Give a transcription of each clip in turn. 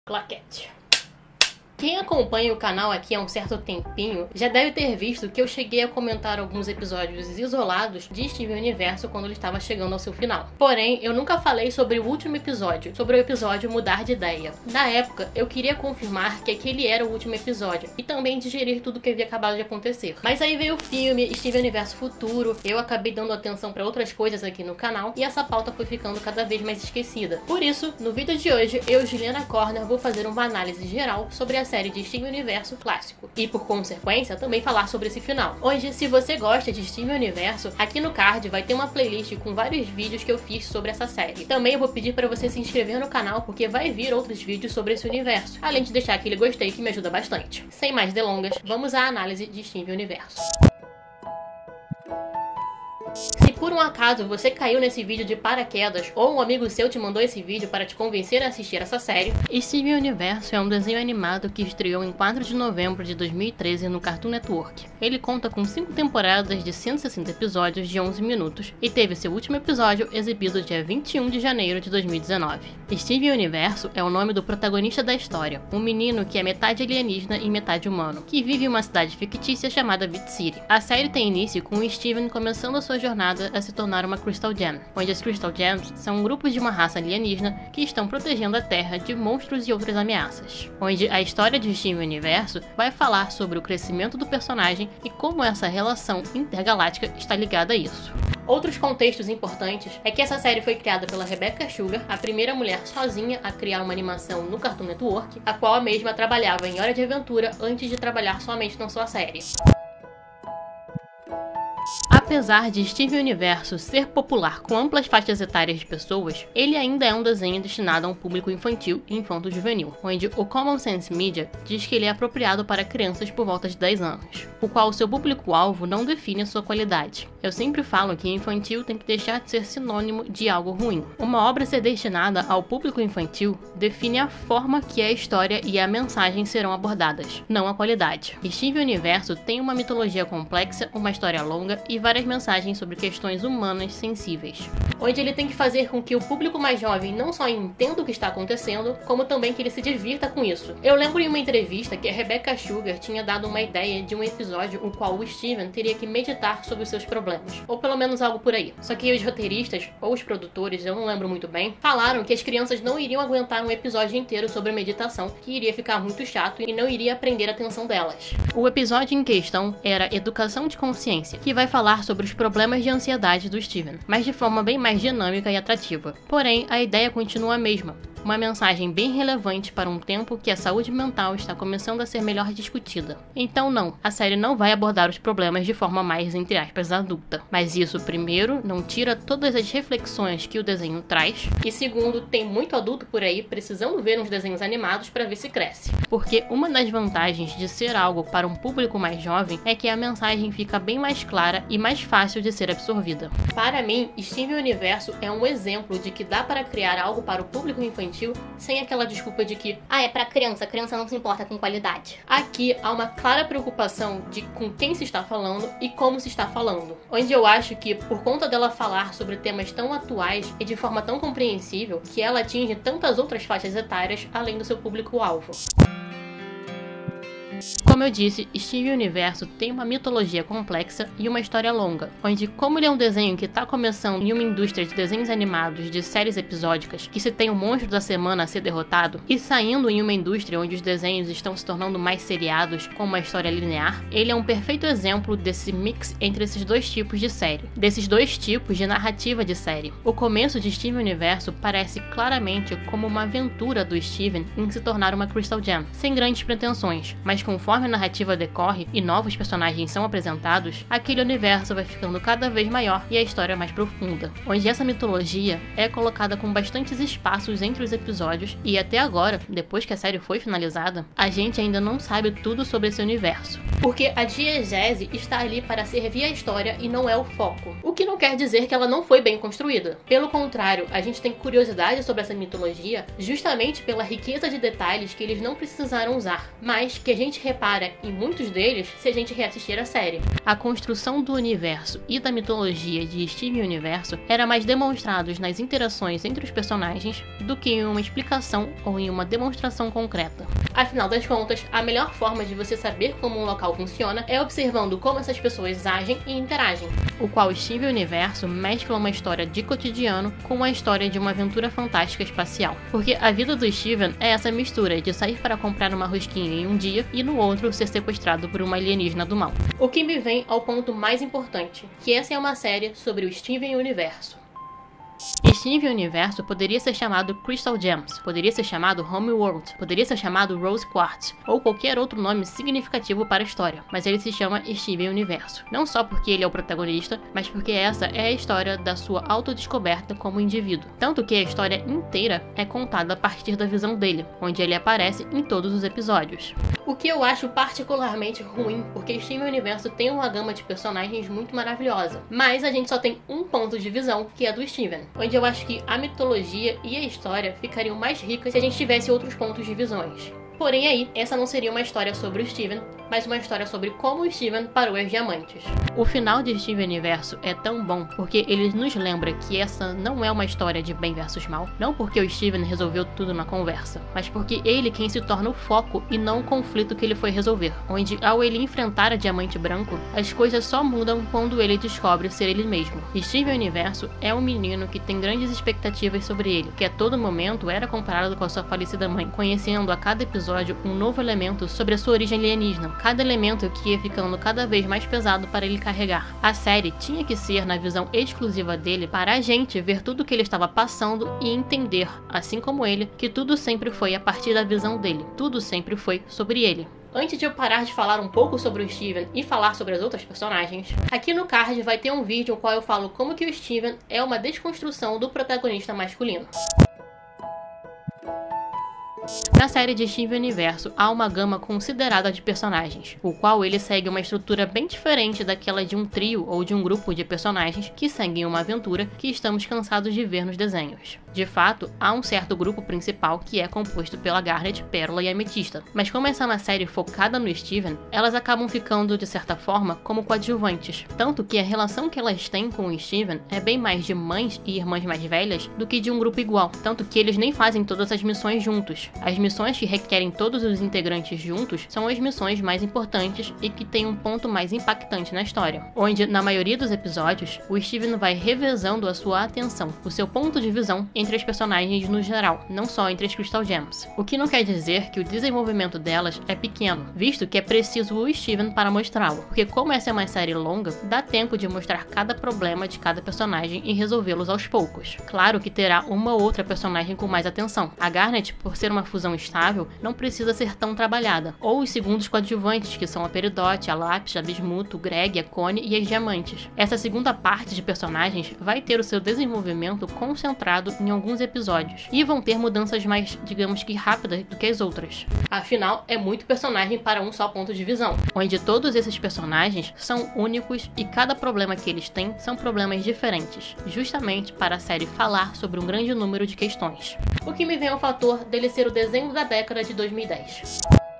Claquete. Quem acompanha o canal aqui há um certo tempinho já deve ter visto que eu cheguei a comentar alguns episódios isolados de Steven Universo quando ele estava chegando ao seu final. Porém, eu nunca falei sobre o último episódio, sobre o episódio Mudar de Ideia. Na época, eu queria confirmar que aquele era o último episódio e também digerir tudo que havia acabado de acontecer. Mas aí veio o filme Steven Universo Futuro, eu acabei dando atenção para outras coisas aqui no canal e essa pauta foi ficando cada vez mais esquecida. Por isso, no vídeo de hoje, eu, Juliana Corner, vou fazer uma análise geral sobre a série de Steven Universo clássico e, por consequência, também falar sobre esse final. Hoje, se você gosta de Steven Universo, aqui no card vai ter uma playlist com vários vídeos que eu fiz sobre essa série. Também eu vou pedir para você se inscrever no canal porque vai vir outros vídeos sobre esse universo, além de deixar aquele gostei que me ajuda bastante. Sem mais delongas, vamos à análise de Steven Universo. Se por um acaso você caiu nesse vídeo de paraquedas ou um amigo seu te mandou esse vídeo para te convencer a assistir essa série, Steven Universo é um desenho animado que estreou em 4 de novembro de 2013 no Cartoon Network. Ele conta com 5 temporadas de 160 episódios de 11 minutos e teve seu último episódio exibido dia 21 de janeiro de 2019. Steven Universo é o nome do protagonista da história, um menino que é metade alienígena e metade humano, que vive em uma cidade fictícia chamada Beat City. A série tem início com o Steven começando a sua jornada a se tornar uma Crystal Gem, onde as Crystal Gems são grupos de uma raça alienígena que estão protegendo a Terra de monstros e outras ameaças. Onde a história de Steven Universo vai falar sobre o crescimento do personagem e como essa relação intergaláctica está ligada a isso. Outros contextos importantes é que essa série foi criada pela Rebecca Sugar, a primeira mulher sozinha a criar uma animação no Cartoon Network, a qual a mesma trabalhava em Hora de Aventura antes de trabalhar somente na sua série. Apesar de Steven Universo ser popular com amplas faixas etárias de pessoas, ele ainda é um desenho destinado a um público infantil e infanto-juvenil, onde o Common Sense Media diz que ele é apropriado para crianças por volta de 10 anos, o qual seu público-alvo não define a sua qualidade. Eu sempre falo que infantil tem que deixar de ser sinônimo de algo ruim. Uma obra ser destinada ao público infantil define a forma que a história e a mensagem serão abordadas, não a qualidade. Steven Universo tem uma mitologia complexa, uma história longa e várias mensagens sobre questões humanas sensíveis, onde ele tem que fazer com que o público mais jovem não só entenda o que está acontecendo, como também que ele se divirta com isso. Eu lembro em uma entrevista que a Rebecca Sugar tinha dado uma ideia de um episódio no qual o Steven teria que meditar sobre os seus problemas, ou pelo menos algo por aí. Só que os roteiristas, ou os produtores, eu não lembro muito bem, falaram que as crianças não iriam aguentar um episódio inteiro sobre meditação, que iria ficar muito chato e não iria prender a atenção delas. O episódio em questão era Educação de Consciência, que vai falar sobre os problemas de ansiedade do Steven, mas de forma bem mais dinâmica e atrativa. Porém, a ideia continua a mesma. Uma mensagem bem relevante para um tempo que a saúde mental está começando a ser melhor discutida. Então não, a série não vai abordar os problemas de forma mais, entre aspas, adulta. Mas isso, primeiro, não tira todas as reflexões que o desenho traz, e segundo, tem muito adulto por aí precisando ver uns desenhos animados para ver se cresce. Porque uma das vantagens de ser algo para um público mais jovem é que a mensagem fica bem mais clara e mais fácil de ser absorvida. Para mim, Steven Universo é um exemplo de que dá para criar algo para o público infantil sem aquela desculpa de que é pra criança, a criança não se importa com qualidade. Aqui há uma clara preocupação de com quem se está falando e como se está falando, onde eu acho que, por conta dela falar sobre temas tão atuais e de forma tão compreensível, que ela atinge tantas outras faixas etárias além do seu público-alvo. Como eu disse, Steven Universo tem uma mitologia complexa e uma história longa, onde, como ele é um desenho que está começando em uma indústria de desenhos animados de séries episódicas, que se tem um monstro da semana a ser derrotado, e saindo em uma indústria onde os desenhos estão se tornando mais seriados, com uma história linear, ele é um perfeito exemplo desse mix entre esses dois tipos de série, desses dois tipos de narrativa de série. O começo de Steven Universo parece claramente como uma aventura do Steven em se tornar uma Crystal Gem, sem grandes pretensões, mas conforme a narrativa decorre e novos personagens são apresentados, aquele universo vai ficando cada vez maior e a história mais profunda, onde essa mitologia é colocada com bastantes espaços entre os episódios e até agora, depois que a série foi finalizada, a gente ainda não sabe tudo sobre esse universo. Porque a diegese está ali para servir a história e não é o foco. O que não quer dizer que ela não foi bem construída. Pelo contrário, a gente tem curiosidade sobre essa mitologia justamente pela riqueza de detalhes que eles não precisaram usar, mas que a gente repara clara em muitos deles se a gente reassistir a série. A construção do universo e da mitologia de Steven Universo era mais demonstrados nas interações entre os personagens do que em uma explicação ou em uma demonstração concreta. Afinal das contas, a melhor forma de você saber como um local funciona é observando como essas pessoas agem e interagem, o qual Steven Universo mescla uma história de cotidiano com a história de uma aventura fantástica espacial. Porque a vida do Steven é essa mistura de sair para comprar uma rosquinha em um dia e no outro ser sequestrado por uma alienígena do mal. O que me vem ao ponto mais importante, que essa é uma série sobre o Steven Universo. Steven Universo poderia ser chamado Crystal Gems, poderia ser chamado Homeworld, poderia ser chamado Rose Quartz, ou qualquer outro nome significativo para a história, mas ele se chama Steven Universo. Não só porque ele é o protagonista, mas porque essa é a história da sua autodescoberta como indivíduo. Tanto que a história inteira é contada a partir da visão dele, onde ele aparece em todos os episódios. O que eu acho particularmente ruim, porque Steven Universo tem uma gama de personagens muito maravilhosa, mas a gente só tem um ponto de visão, que é do Steven, onde eu acho que a mitologia e a história ficariam mais ricas se a gente tivesse outros pontos de visões. Porém aí, essa não seria uma história sobre o Steven, mas uma história sobre como o Steven parou as diamantes. O final de Steven Universo é tão bom porque ele nos lembra que essa não é uma história de bem versus mal, não porque o Steven resolveu tudo na conversa, mas porque ele quem se torna o foco e não o conflito que ele foi resolver, onde ao ele enfrentar a Diamante Branco, as coisas só mudam quando ele descobre ser ele mesmo. Steven Universo é um menino que tem grandes expectativas sobre ele, que a todo momento era comparado com a sua falecida mãe, conhecendo a cada episódio um novo elemento sobre a sua origem alienígena, cada elemento que ia ficando cada vez mais pesado para ele carregar. A série tinha que ser na visão exclusiva dele para a gente ver tudo o que ele estava passando e entender, assim como ele, que tudo sempre foi a partir da visão dele, tudo sempre foi sobre ele. Antes de eu parar de falar um pouco sobre o Steven e falar sobre as outras personagens, aqui no card vai ter um vídeo no qual eu falo como que o Steven é uma desconstrução do protagonista masculino. Na série de Steven Universo há uma gama considerada de personagens, o qual ele segue uma estrutura bem diferente daquela de um trio ou de um grupo de personagens que seguem uma aventura que estamos cansados de ver nos desenhos. De fato, há um certo grupo principal que é composto pela Garnet, Pérola e Ametista, mas como essa é uma série focada no Steven, elas acabam ficando, de certa forma, como coadjuvantes, tanto que a relação que elas têm com o Steven é bem mais de mães e irmãs mais velhas do que de um grupo igual, tanto que eles nem fazem todas as missões juntos. As missões que requerem todos os integrantes juntos são as missões mais importantes e que têm um ponto mais impactante na história, onde, na maioria dos episódios, o Steven vai revezando a sua atenção, o seu ponto de visão entre as personagens no geral, não só entre as Crystal Gems. O que não quer dizer que o desenvolvimento delas é pequeno, visto que é preciso o Steven para mostrá-lo, porque como essa é uma série longa, dá tempo de mostrar cada problema de cada personagem e resolvê-los aos poucos. Claro que terá uma ou outra personagem com mais atenção. A Garnet, por ser uma fusão estável, não precisa ser tão trabalhada, ou os segundos coadjuvantes, que são a Peridot, a Lápis, a Bismuto, o Greg, a Connie e as Diamantes. Essa segunda parte de personagens vai ter o seu desenvolvimento concentrado em alguns episódios, e vão ter mudanças mais, digamos que rápidas do que as outras. Afinal, é muito personagem para um só ponto de visão, onde todos esses personagens são únicos e cada problema que eles têm são problemas diferentes, justamente para a série falar sobre um grande número de questões. O que me vem ao fator dele ser o desenho da década de 2010.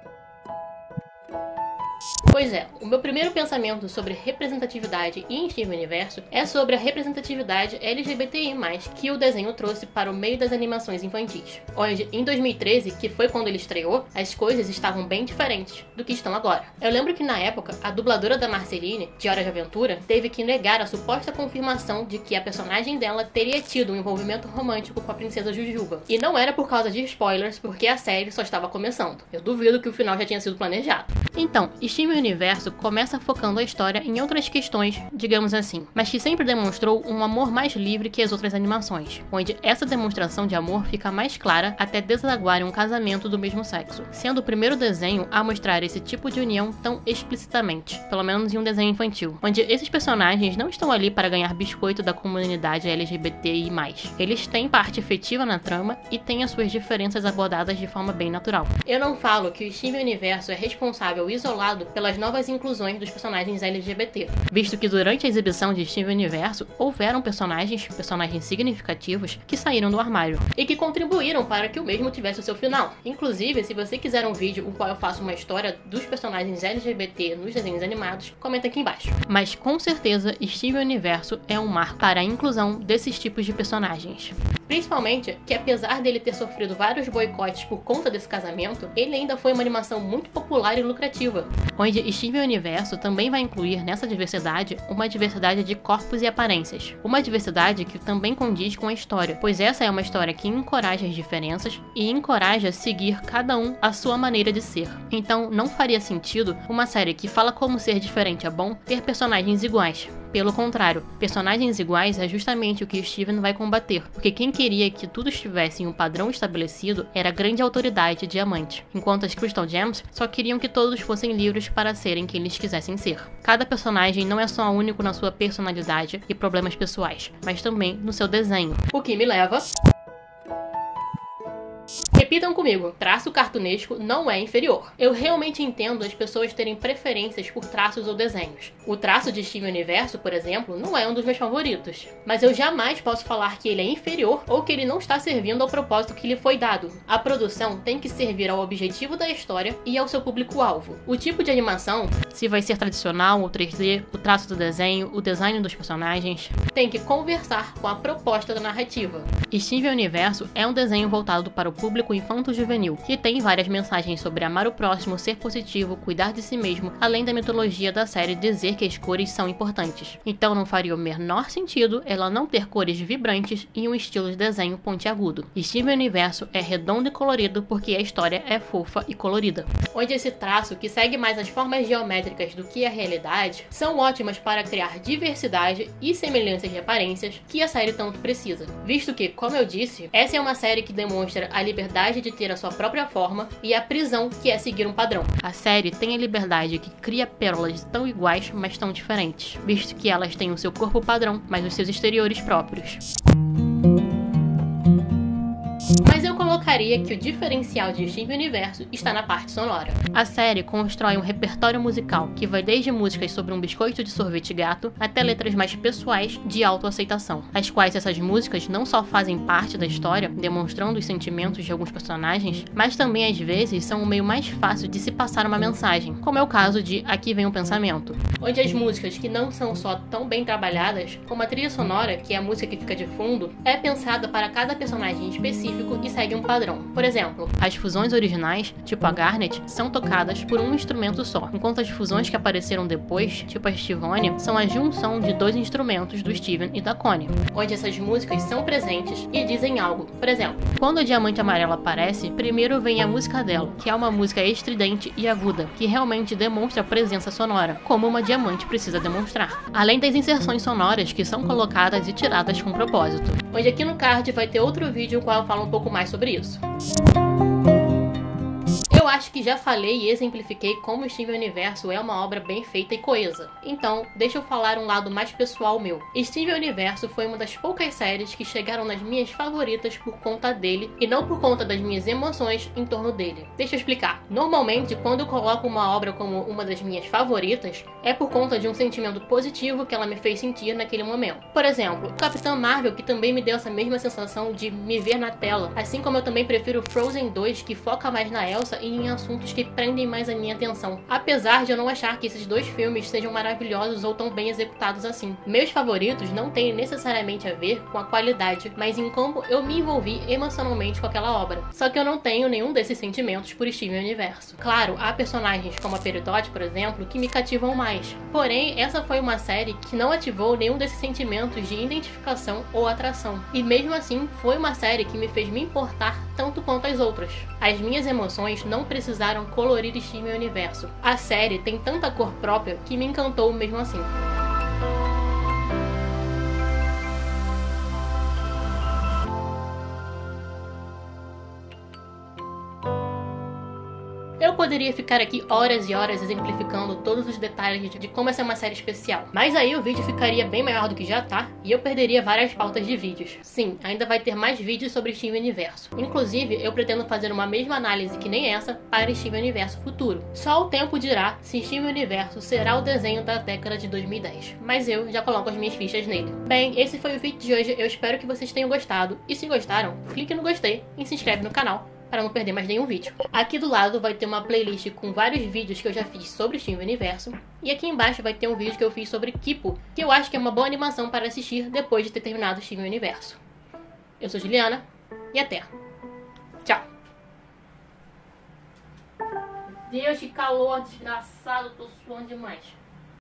Pois é, o meu primeiro pensamento sobre representatividade em Steven Universo é sobre a representatividade LGBTI+, que o desenho trouxe para o meio das animações infantis, onde em 2013, que foi quando ele estreou, as coisas estavam bem diferentes do que estão agora. Eu lembro que na época, a dubladora da Marceline, de Hora de Aventura, teve que negar a suposta confirmação de que a personagem dela teria tido um envolvimento romântico com a princesa Jujuba. E não era por causa de spoilers, porque a série só estava começando. Eu duvido que o final já tinha sido planejado. Então, Steven Universo começa focando a história em outras questões, digamos assim, mas que sempre demonstrou um amor mais livre que as outras animações, onde essa demonstração de amor fica mais clara até desaguar em um casamento do mesmo sexo, sendo o primeiro desenho a mostrar esse tipo de união tão explicitamente, pelo menos em um desenho infantil, onde esses personagens não estão ali para ganhar biscoito da comunidade LGBTI+. Eles têm parte efetiva na trama e têm as suas diferenças abordadas de forma bem natural. Eu não falo que o Steven Universo é responsável isolado pela pelas novas inclusões dos personagens LGBT, visto que durante a exibição de Steven Universo houveram personagens significativos que saíram do armário e que contribuíram para que o mesmo tivesse o seu final. Inclusive, se você quiser um vídeo no qual eu faço uma história dos personagens LGBT nos desenhos animados, comenta aqui embaixo. Mas com certeza, Steven Universo é um marco para a inclusão desses tipos de personagens. Principalmente que, apesar dele ter sofrido vários boicotes por conta desse casamento, ele ainda foi uma animação muito popular e lucrativa, onde Steven Universo também vai incluir nessa diversidade uma diversidade de corpos e aparências. Uma diversidade que também condiz com a história, pois essa é uma história que encoraja as diferenças e encoraja a seguir cada um a sua maneira de ser. Então não faria sentido uma série que fala como ser diferente é bom ter personagens iguais. Pelo contrário, personagens iguais é justamente o que Steven vai combater, porque quem queria que tudo estivesse em um padrão estabelecido era a grande autoridade Diamante, enquanto as Crystal Gems só queriam que todos fossem livres para serem quem eles quisessem ser. Cada personagem não é só único na sua personalidade e problemas pessoais, mas também no seu desenho. O que me leva... Repitam comigo, traço cartunesco não é inferior. Eu realmente entendo as pessoas terem preferências por traços ou desenhos. O traço de Steven Universo, por exemplo, não é um dos meus favoritos. Mas eu jamais posso falar que ele é inferior ou que ele não está servindo ao propósito que lhe foi dado. A produção tem que servir ao objetivo da história e ao seu público-alvo. O tipo de animação, se vai ser tradicional ou 3D, o traço do desenho, o design dos personagens, tem que conversar com a proposta da narrativa. Steven Universo é um desenho voltado para o público infanto-juvenil, que tem várias mensagens sobre amar o próximo, ser positivo, cuidar de si mesmo, além da mitologia da série dizer que as cores são importantes. Então não faria o menor sentido ela não ter cores vibrantes e um estilo de desenho pontiagudo. Steven Universo é redondo e colorido porque a história é fofa e colorida. Onde esse traço, que segue mais as formas geométricas do que a realidade, são ótimas para criar diversidade e semelhanças de aparências que a série tanto precisa. Visto que, como eu disse, essa é uma série que demonstra a liberdade de ter a sua própria forma e a prisão que é seguir um padrão. A série tem a liberdade que cria pérolas tão iguais, mas tão diferentes, visto que elas têm o seu corpo padrão, mas os seus exteriores próprios. Mas eu colocaria que o diferencial de Steven Universo está na parte sonora. A série constrói um repertório musical que vai desde músicas sobre um biscoito de sorvete gato até letras mais pessoais de autoaceitação, as quais essas músicas não só fazem parte da história, demonstrando os sentimentos de alguns personagens, mas também às vezes são o meio mais fácil de se passar uma mensagem, como é o caso de Aqui Vem um Pensamento, onde as músicas que não são só tão bem trabalhadas, como a trilha sonora, que é a música que fica de fundo, é pensada para cada personagem específico e segue um padrão. Por exemplo, as fusões originais, tipo a Garnet, são tocadas por um instrumento só, enquanto as fusões que apareceram depois, tipo a Stevonia, são a junção de dois instrumentos do Steven e da Connie, onde essas músicas são presentes e dizem algo. Por exemplo, quando a Diamante Amarela aparece, primeiro vem a música dela, que é uma música estridente e aguda, que realmente demonstra a presença sonora, como uma diamante precisa demonstrar. Além das inserções sonoras que são colocadas e tiradas com propósito. Onde aqui no card vai ter outro vídeo no qual eu falo um pouco mais sobre isso. Eu acho que já falei e exemplifiquei como Steven Universo é uma obra bem feita e coesa. Então, deixa eu falar um lado mais pessoal meu. Steven Universo foi uma das poucas séries que chegaram nas minhas favoritas por conta dele e não por conta das minhas emoções em torno dele. Deixa eu explicar. Normalmente, quando eu coloco uma obra como uma das minhas favoritas, é por conta de um sentimento positivo que ela me fez sentir naquele momento. Por exemplo, Capitã Marvel, que também me deu essa mesma sensação de me ver na tela, assim como eu também prefiro Frozen 2, que foca mais na Elsa e em assuntos que prendem mais a minha atenção. Apesar de eu não achar que esses dois filmes sejam maravilhosos ou tão bem executados assim. Meus favoritos não têm necessariamente a ver com a qualidade, mas em como eu me envolvi emocionalmente com aquela obra. Só que eu não tenho nenhum desses sentimentos por Steven Universo. Claro, há personagens como a Peridot, por exemplo, que me cativam mais. Porém, essa foi uma série que não ativou nenhum desses sentimentos de identificação ou atração. E mesmo assim, foi uma série que me fez me importar tanto quanto as outras. As minhas emoções não precisaram colorir Steven Universo. A série tem tanta cor própria que me encantou mesmo assim. Eu poderia ficar aqui horas e horas exemplificando todos os detalhes de como essa é uma série especial, mas aí o vídeo ficaria bem maior do que já tá, e eu perderia várias pautas de vídeos. Sim, ainda vai ter mais vídeos sobre Steven Universo. Inclusive, eu pretendo fazer uma mesma análise que nem essa para Steven Universo futuro. Só o tempo dirá se Steven Universo será o desenho da década de 2010, mas eu já coloco as minhas fichas nele. Bem, esse foi o vídeo de hoje, eu espero que vocês tenham gostado, e se gostaram, clique no gostei e se inscreve no canal para não perder mais nenhum vídeo. Aqui do lado vai ter uma playlist com vários vídeos que eu já fiz sobre Steven Universo, e aqui embaixo vai ter um vídeo que eu fiz sobre Kipo, que eu acho que é uma boa animação para assistir depois de ter terminado Steven Universo. Eu sou Juliana, e até! Tchau! Deus, que calor desgraçado, tô suando demais.